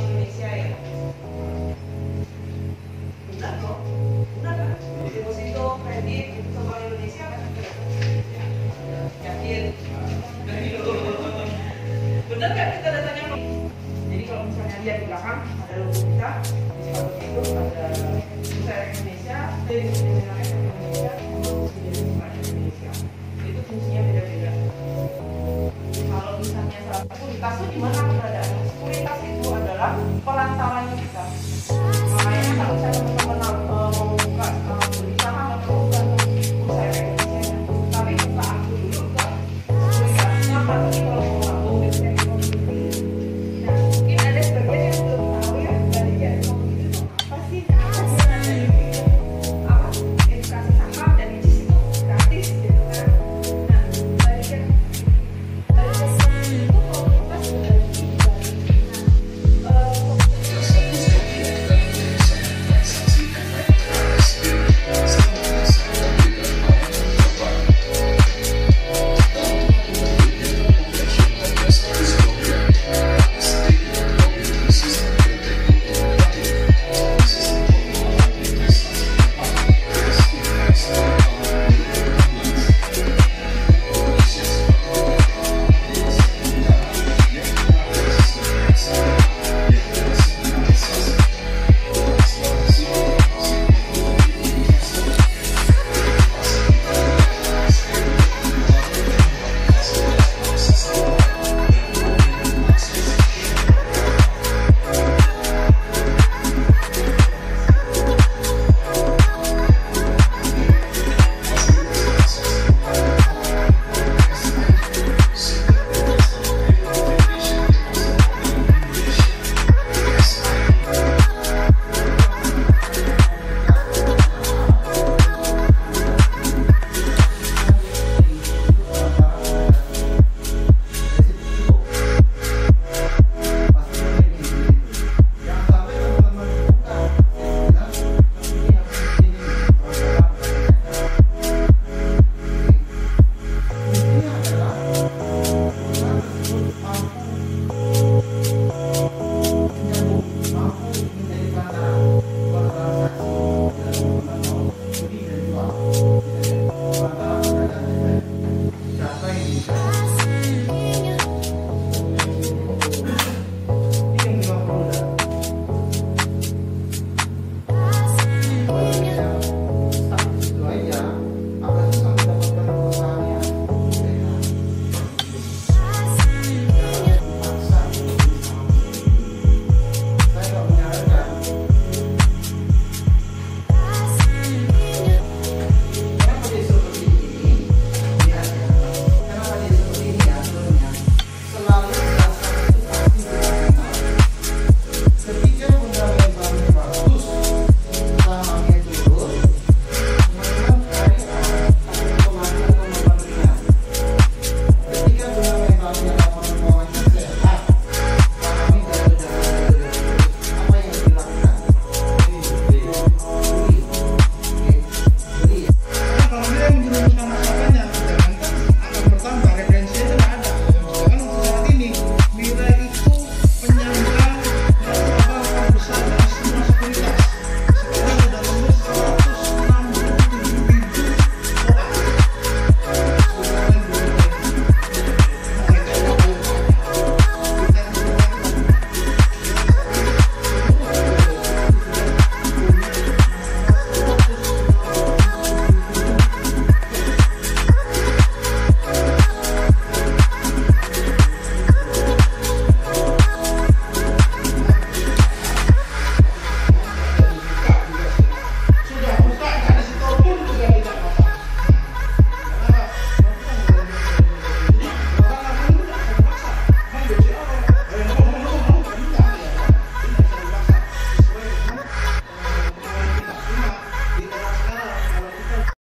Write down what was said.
Indonesia ya. Benar kok, benar kan? Deposito kredit untuk Bank Indonesia kan? Yakin? Benar kan kita datanya? Jadi kalau misalnya lihat di belakang ada logo kita, di sepatu itu ada Bursa Efek Indonesia, dari Bursa Efek Indonesia, menjadi Bursa Efek Indonesia. Itu fungsinya beda-beda. Kalau misalnya salah sekuritas itu di mana keberadaannya? Sekuritas itu adalah perantaranya kita.